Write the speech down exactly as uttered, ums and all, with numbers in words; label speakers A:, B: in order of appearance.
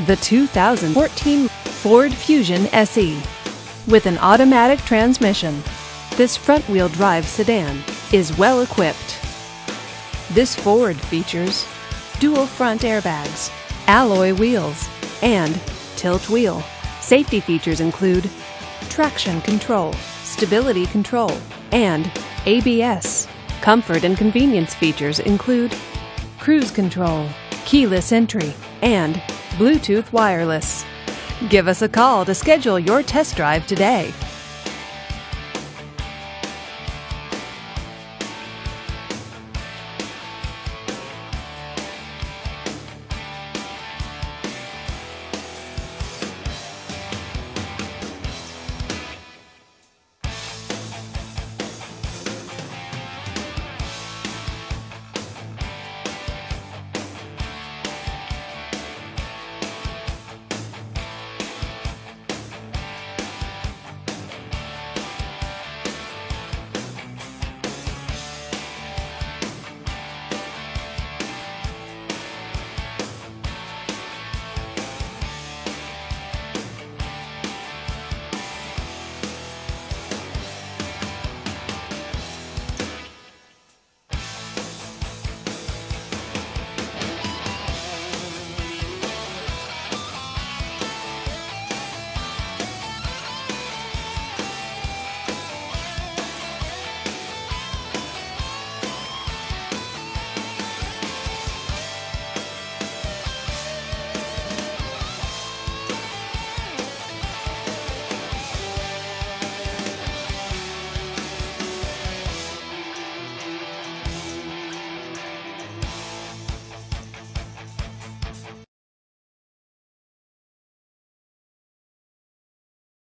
A: the two thousand fourteen Ford Fusion S E. With an automatic transmission, this front-wheel drive sedan is well equipped. This Ford features dual front airbags, alloy wheels, and tilt wheel. Safety features include traction control, stability control, and A B S. Comfort and convenience features include cruise control, keyless entry, and Bluetooth wireless. Give us a call to schedule your test drive today.